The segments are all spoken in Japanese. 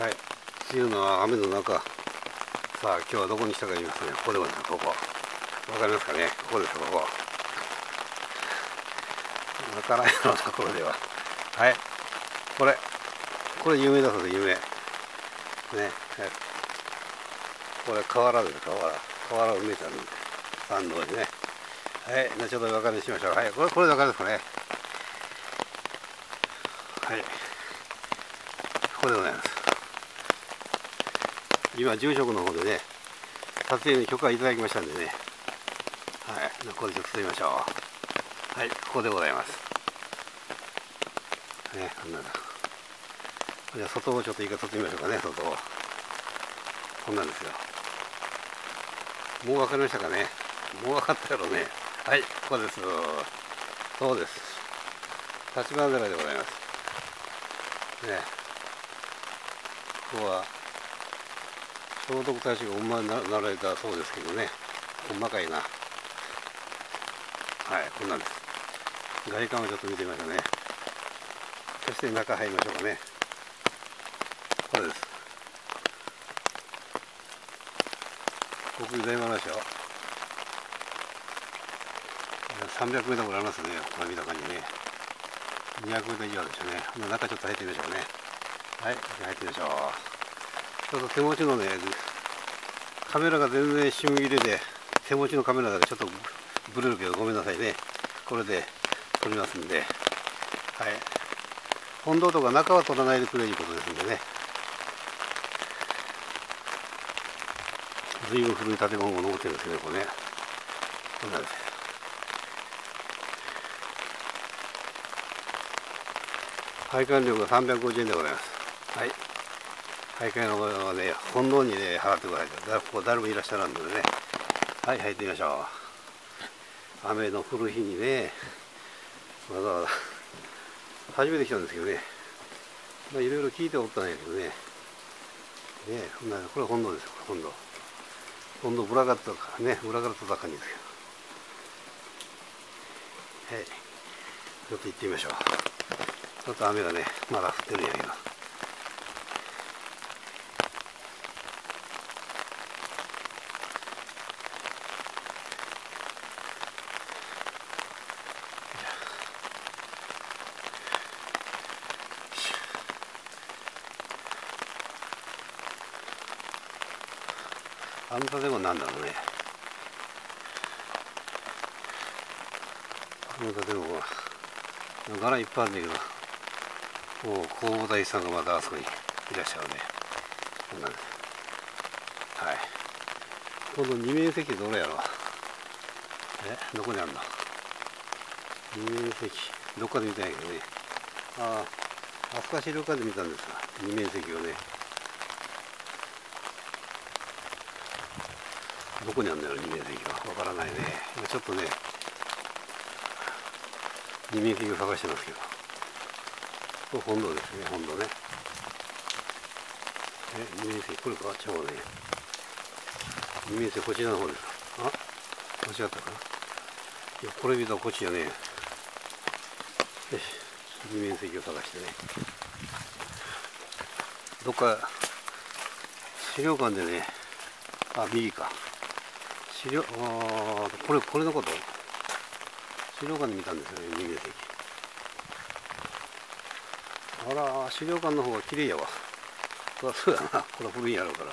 はい、梅雨の雨の中、さあ今日はどこに来たか言いますね。ここでございます。ここわかりますかね。ここです。ここわからないようなところでは、はい、これ有名だそうです。有名ね、はい、これ河原です。河原を埋めた山道ですね。はい、後ほどお分かりにしましょう。はい、これで分かりますかね。はい、ここでございます。今住職の方でね、撮影に許可いただきましたんでね、はい、ここでちょっと撮りましょう。はい、ここでございます。ね、こんなの。じゃあ外をちょっと一回撮ってみましょうかね。外をこんなんですよ。もう分かりましたかね。もう分かったやろね。はい、ここです。そうです。立花寺でございますね。ここは聖徳太子がお生まれになられたそうですけどね、細かいな。はい、こんなんです。外観をちょっと見てみましょうね。そして中入りましょうかね。これです。国立大丸でしょ。300メートルぐらいありますね。これ見た感じね。200メートル以上でしょうね。中ちょっと入ってみましょうね。はい、入ってみましょう。ちょっと手持ちのね、カメラが全然芯切れで、手持ちのカメラだけちょっとブレるけどごめんなさいね。これで撮りますんで、はい、本堂とか中は撮らないでくれることですんでね。随分古い建物が残ってるんですけどね、これね。こんなんです。拝観料が350円でございます。はい。拝観料はね、本堂にね、払ってください。ここ誰もいらっしゃらんのでね。はい、入ってみましょう。雨の降る日にね、わざわざ、初めて来たんですけどね。まあ、いろいろ聞いておったんやけどね。ね、これ本堂ですよ、本堂。本堂、裏から撮ったね、裏から撮った感じですけど。はい。ちょっと行ってみましょう。ちょっと雨がね、まだ降ってるんやけど。あんたでもなんだろうね。あんたでも柄いっぱいあるんだけど、もう弘法大師さんがまたあそこにいらっしゃるね。こんなんです。はい。この二面石どれやろ。どこにあるの。二面石どっかで見たんやけどね。飛鳥資料館で見たんですが、二面石をね。どこにあるんだろう、二面石が。わからないね。今ちょっとね、二面石を探してますけど。これ本堂ですね、本堂ね。二面石、これか、ちゃうね。二面石、こちらの方ですか。間違ったかな。いや、これ見たらこっちやね。よし、二面石を探してね。どっか、資料館でね、右か。これのこと。資料館で見たんですよね、二面石。あら、資料館の方が綺麗やわ。そうやな、これ古いんやろうから。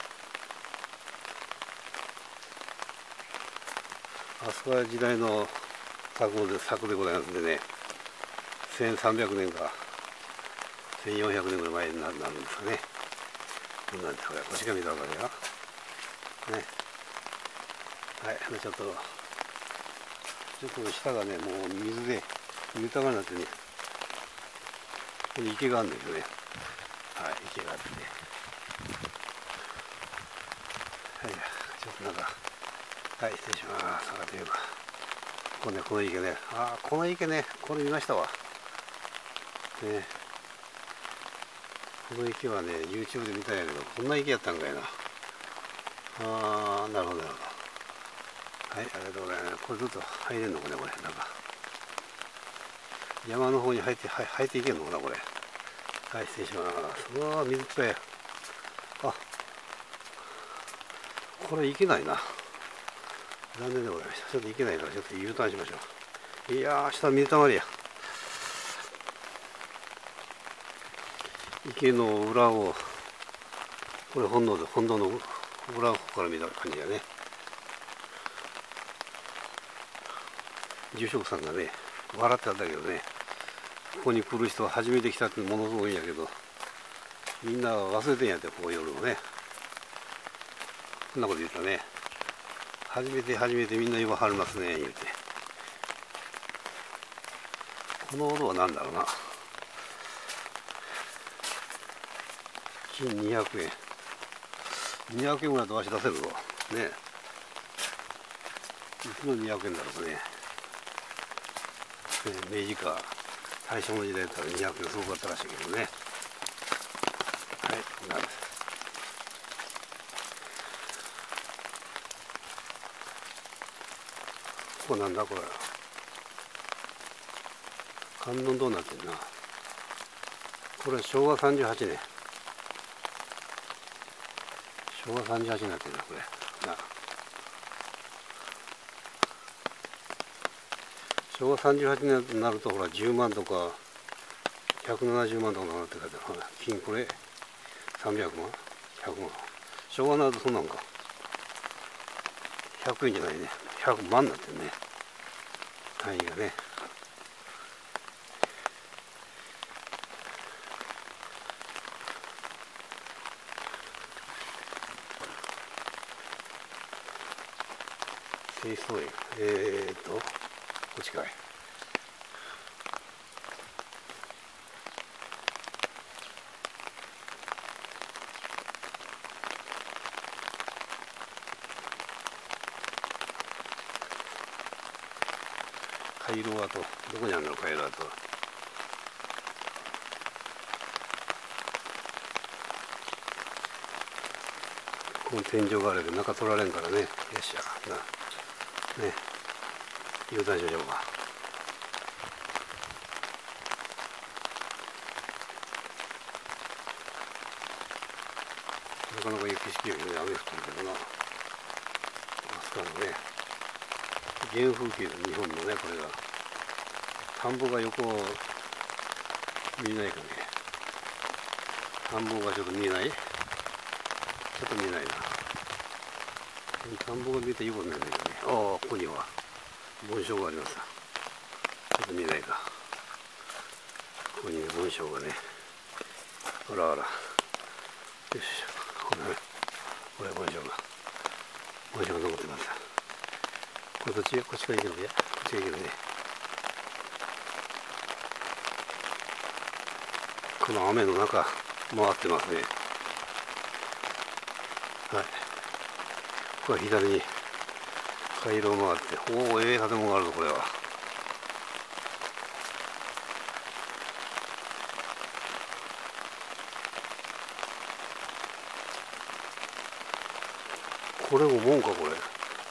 飛鳥時代の作でございますんでね、1300年か1400年ぐらい前になるんですかね。こんなんで、これ、こっちが見たわけだよ。ね。はい、ちょっと下がね、もう水で豊かになってね、ここに池があるんですよね。はい、池があってね。はい、ちょっとなんか、はい、失礼します。上がってみようか。この池ね。この池ね、これ見ましたわ。ね。この池はね、YouTube で見たんやけど、こんな池やったんかいな。なるほど、なるほど。はい、ありがとうございます。これずっと入れんのかね、これ。なんか。山の方に入っていけんのかな、これ。 はい、失礼します。うわー、水いっぱい。あ、これいけないな。残念でございました。ちょっといけないから、ちょっと U ターンしましょう。いやー、下水たまりや。池の裏を、これ本堂の裏から見た感じだね。住職さんがね、笑ってたんだけどね、ここに来る人は初めて来たってものすごいんやけど、みんな忘れてんやって、ここ夜をね。そんなこと言ったね。初めてみんな言わはりますね、言うて。この音は何だろうな。金200円。200円ぐらいと足出せるぞ。ね。いつの200円だろうかね。明治か大正の時代だったら200円すごかったらしいけどね。はい、なんです。これなんだこれ。観音どうなってんな。これ昭和38年。昭和38年になってるな、これ。な昭和38年になると、ほら、10万とか、170万とかなって書いてある。金これ、300万 ?100 万。昭和になるとそんなんか。100円じゃないね。100万になってるね。単位がね。清掃園。こっちかい。回廊跡。どこにあるの回廊跡は。この天井があるけど中取られんからね。よっしゃ。な。ね。Uターンしましょうか。なかなかいい景色よりね、雨降ってるけどな。あそこのね、原風景の日本のね、これが。田んぼが横見えないかね。田んぼがちょっと見えない？ちょっと見えないな。田んぼが見えたらよく見えないけどね。ああ、ここには紋章があります。ちょっと見えないか。ここに紋章がね。あらあら。よし。これ紋章が。紋章が残ってます。これどっち？こっちから行けるね。こっちから行けるね。この雨の中、回ってますね。はい。これ左に回廊回って、おお、ええ建物があるぞ、これは。これも門か、これ。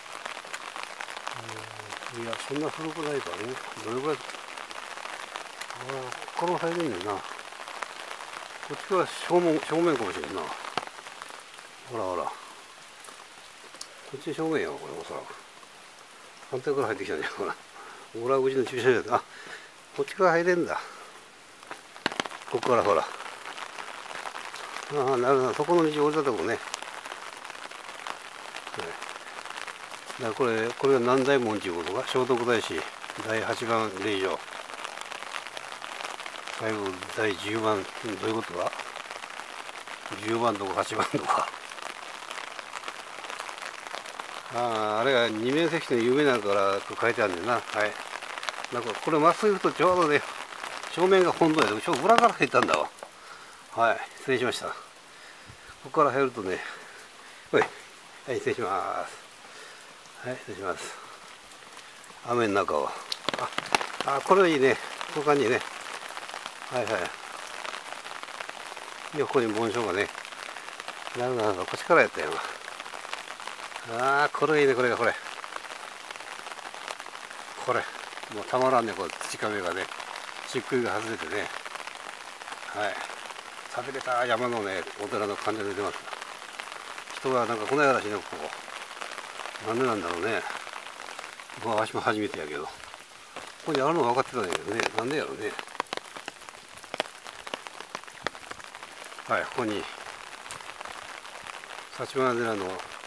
いや、そんな古くないからね。どれぐらい。ああ、ここから入れんねんな。こっちから正面かもしれんな。ほらほら。こっち正面やわ、これ、おそらく。反対から入ってきたんじゃん、ほら。裏口の駐車場で。あ、こっちから入れんだ。ここからほら。ああ、なるほど。そこの道降りたとこね。だからこれが南大門っていうことか。聖徳太子第8番霊場。最後第10番、どういうことだ ?10 番とか8番とか。あれが二面石の有名なのから書いてあるんだよな。はい。なんかこれまっすぐ行くとちょうどね、正面が本堂やで、ちょうど裏から入ったんだわ。はい、失礼しました。ここから入るとね、はい、失礼します。はい、失礼します。雨の中を。これはいいね。こういう感じね。はいはい。横に紋章がね。なるほど、こっちからやったよ。これいいね、これがこれ。これ。もうたまらんね、これ土壁がね。しっくいが外れてね。はい。 寂れた山のね、お寺の感じが出てます。人がなんか来ないらしいね、ここ。なんでなんだろうね。まあ、わしも初めてやけど。ここにあるのは分かってたんだけどね。なんでやろうね。はい、ここに、幸村寺の